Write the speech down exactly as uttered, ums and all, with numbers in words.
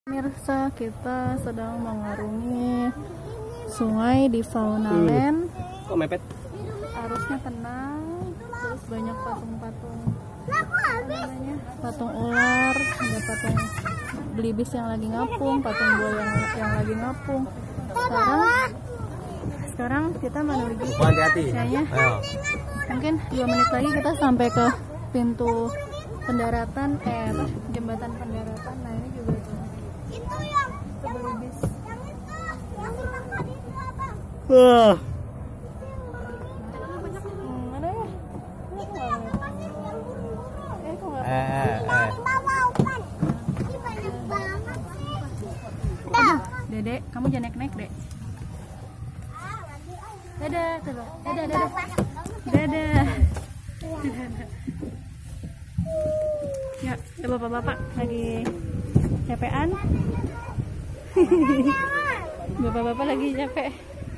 Pemirsa, kita sedang mengarungi sungai di Fauna Land. Kok mepet? Arusnya tenang, terus banyak patung-patung, patung ular, ada patung belibis yang lagi ngapung, patung buaya yang, yang lagi ngapung. Sekarang, sekarang kita menuju. Hati-hati. Kayaknya mungkin dua menit lagi kita sampai ke pintu pendaratan, eh apa, jembatan pendaratan. Nah ini juga tuh. Wah. Eh, eh. Dedek, kamu jangan naik-naik, Dek. Dadah, dadah, dadah, dadah. Dadah. Ya, ya bapak-bapak lagi capean. Bapak-bapak lagi capek.